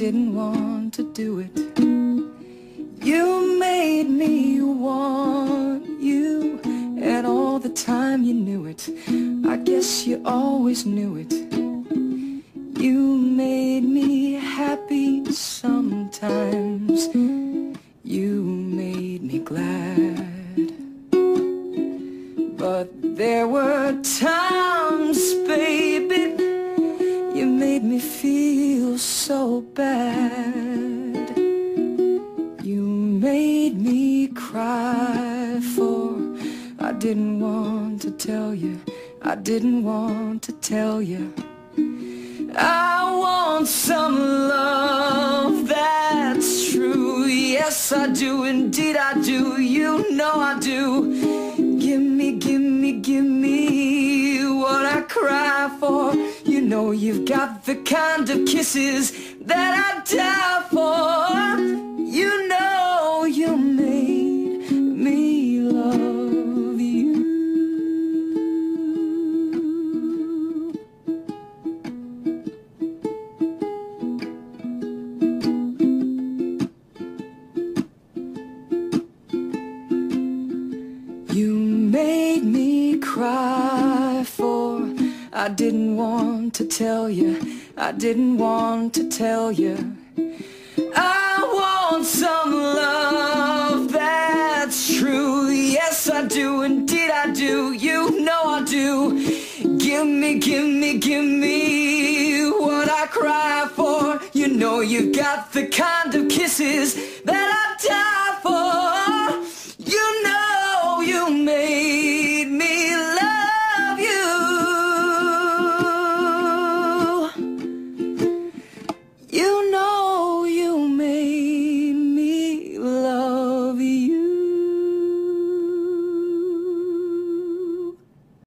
didn't want to do it. You made me want you, and all the time you knew it. I guess you always knew it. You made me happy sometimes. You made me glad. But there were times, baby, you made me feel so bad. You made me cry, for I didn't want to tell you, I didn't want to tell you. I want some love that's true. Yes, I do, indeed I do. You know I do. Give me, give me, give me what I cry for. You know you've got the kind of kisses that I die for. You know you made me love you. You made me cry, for I didn't want to tell you, I didn't want to tell you. I want some love that's true. Yes, I do, indeed I do. You know I do. Give me, give me, give me what I cry for. You know you've got the kind of kisses that I die for.